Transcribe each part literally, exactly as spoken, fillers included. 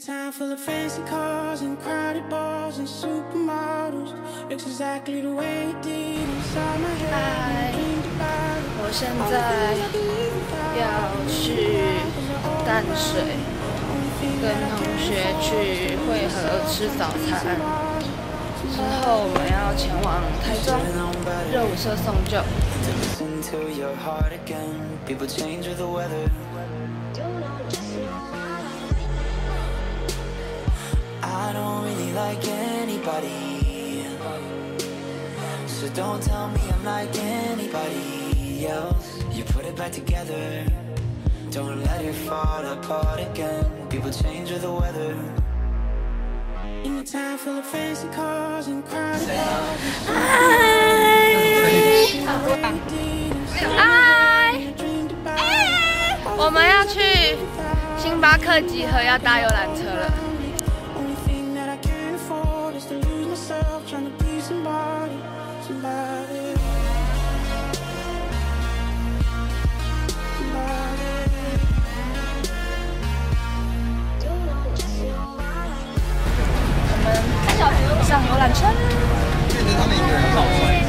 town full of fancy cars and crowded bars and supermodels. Looks exactly the way it did inside my head. 我现在要去淡水，跟同学去汇合吃早餐。之后我们要前往台中热舞社送旧。 I don't really like anybody, so don't tell me I'm like anybody else. You put it back together, don't let it fall apart again. People change with the weather. In a town full of fancy cars and crowded cars. 嗨，我们要去星巴克集合，要搭游览车了。 上游览车，变成他们一个人跑出来。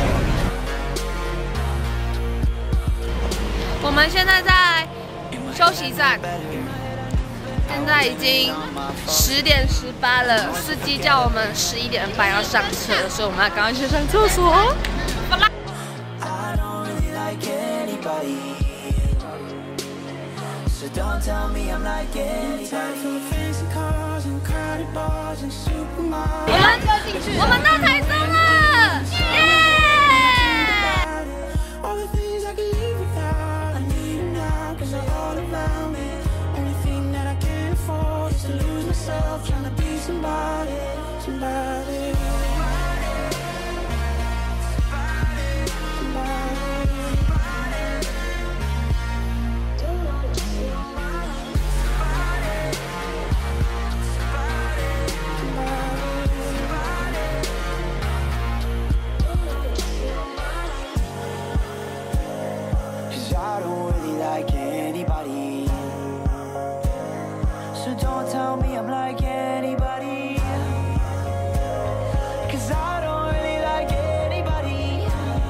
我们现在在休息站，现在已经十点十八了，司机叫我们十一点半要上车，所以我们要赶快去上厕所。好啦。 Don't tell me I'm like anybody. 我们我们到台中了，耶！ Don't tell me I'm like anybody, 'cause I don't really like anybody.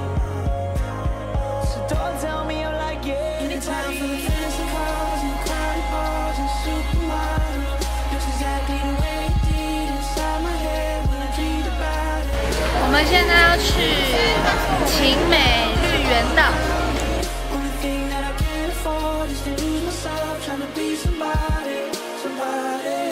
So don't tell me I'm like anybody. Fancy cars and crowded bars and supermodels. Looks exactly the way it did inside my head when I dreamed about it. 我们现在要去晴美绿园道。 Only thing that I can't afford is to lose myself trying to be somebody. Somebody,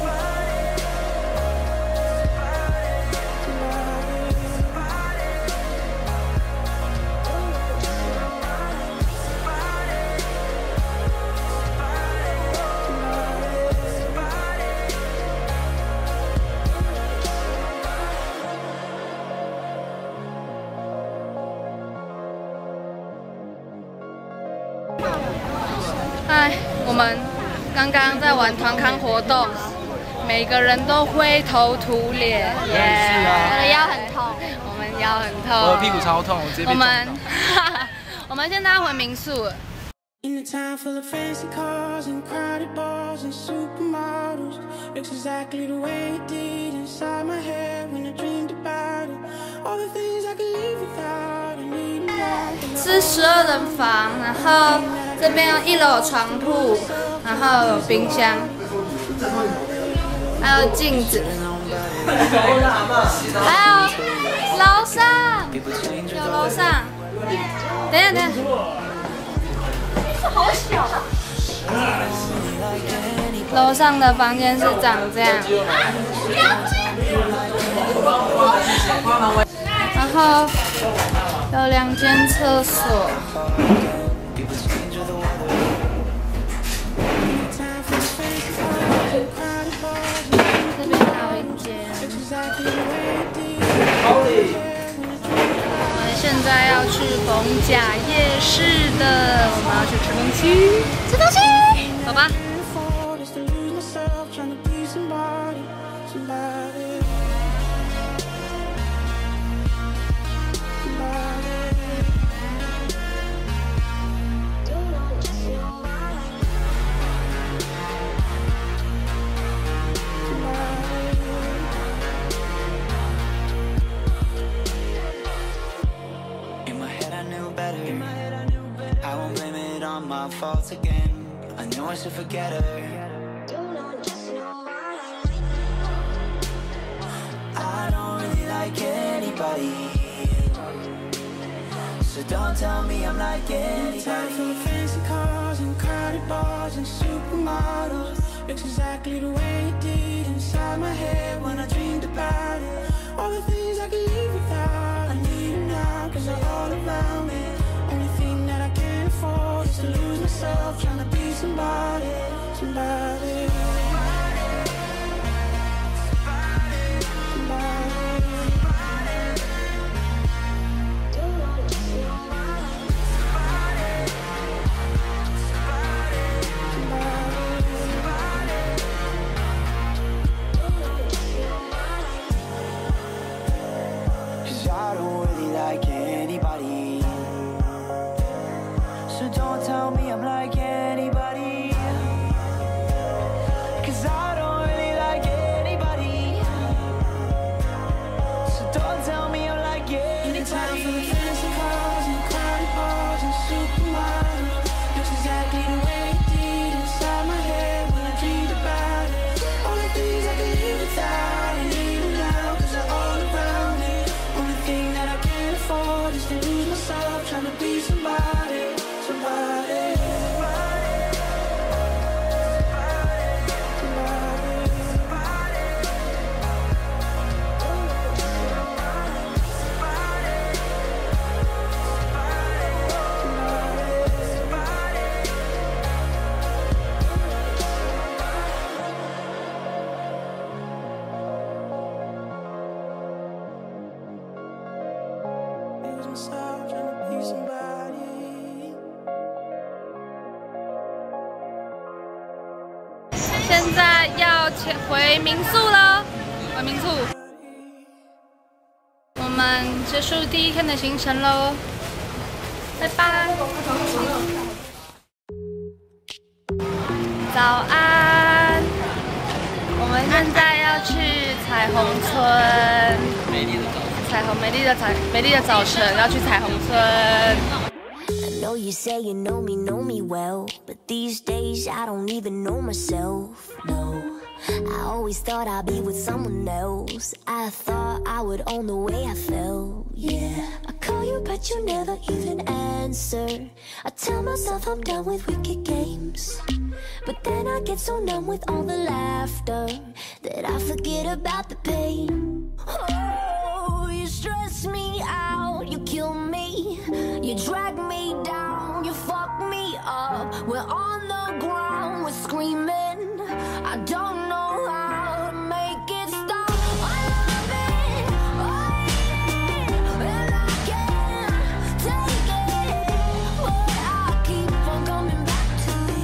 somebody. 哎，我们。 刚刚在玩团康活动，每个人都灰头土脸，耶！我的腰很痛，我们腰很痛， 我的屁股超痛，我直接被我们，我们现在要回民宿了。 In a town full of fancy cars and crowded bars and supermodels, looks exactly the way it did inside my head when I dreamed about it. All the things I could live without, I need more. 是十二人房，然后这边有一楼有床铺，然后有冰箱，还有镜子，还有楼上，有楼上。等一下，等一下。 好小、啊。楼上的房间是长这样，然后有两间厕所。这边还有一间。我们现在要去逢甲夜市的，我们要去吃东西，吃东西，走吧。 my fault again. I knew I should forget her. I don't really like anybody, so don't tell me I'm like anybody. Time for fancy cars and crowded bars and supermodels. Looks exactly the way it did inside my head when I dreamed about it. All the things I could live without, I need them now, cause they're all around me. Only thing that I can't afford is to lose myself trying to be somebody, somebody. Don't tell me I'm like anybody, cause I don't really like anybody. So don't tell me I'm like anybody. Time for the fancy cars and crowded bars and supermodels. Looks exactly the way it did inside my head when I dreamed about it. All the things I could live without, I need them now, cause they're all around me. Only thing that I can't afford is to lose myself trying to be somebody, somebody. Myself trying to be somebody. 现在要前回民宿了，回民宿。我们结束第一天的行程喽，拜拜。早安，我们现在要去彩虹村。美丽的早晨，彩虹美丽的彩美丽的早晨，要去彩虹村。 I know you say you know me, know me well, but these days I don't even know myself, no. I always thought I'd be with someone else. I thought I would own the way I felt, yeah. I call you but you never even answer. I tell myself I'm done with wicked games, but then I get so numb with all the laughter that I forget about the pain. Oh, you stress me out, you kill me, you drag me down, you fuck me up. We're on the ground, we're screaming. I don't know how to make it stop. I love it, I hate it, and I can't take it, but I keep on coming back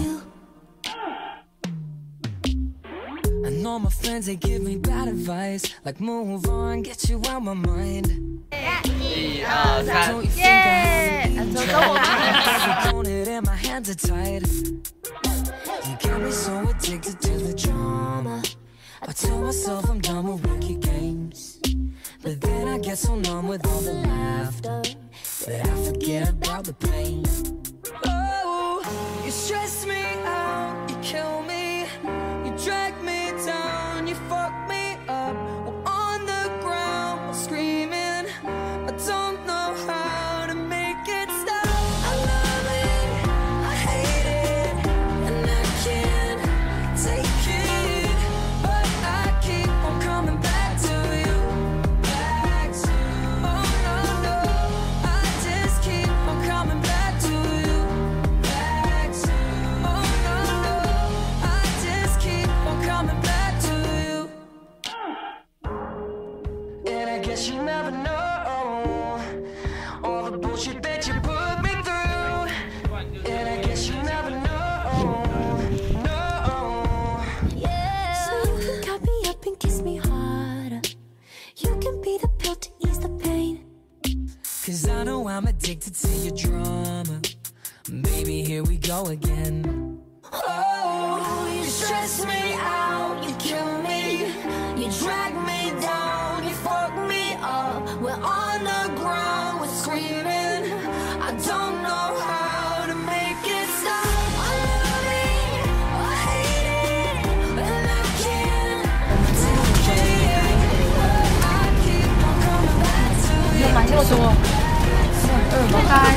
to you. I know my friends, they give me bad advice, like move on, get you out my mind. Yeah, don't you think I have to own it and my hands are tied. You got me so addicted to the drama. I tell myself I'm done with wicked games, but then I get so numb with all the laughter that I forget about the pain. Oh, you stress me out, you kill me, you drag me down, you fuck me up. We're on the ground, we're screaming. I don't know how to make it stop. I love it, I hate it, and I can't take it, but I keep on coming back to you. Back to you. Oh no, no, I just keep on coming back to you. Back to you. Oh no, no, I just keep on coming back to you. And I guess you never know all the bullshit that you put me through. And I guess you never know, no. Yeah. So you can cut me up and kiss me harder. You can be the pill to ease the pain. Cause I know I'm addicted to your drama. Baby, here we go again. Oh, you stress me out, you kill me, you drag me down, you fuck me up. We're on the ground, we're screaming. I don't know how to make it stop. 嗯，拜拜。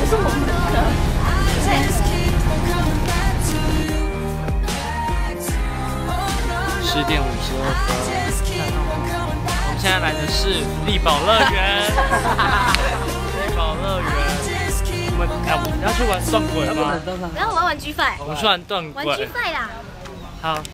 十点五十二分，我们现在来的是力宝乐园。力宝乐园，我们哎，我们要去玩断轨吗？ 然后我要玩 G 五。 我们去玩断轨。 玩 G 五啦。 好。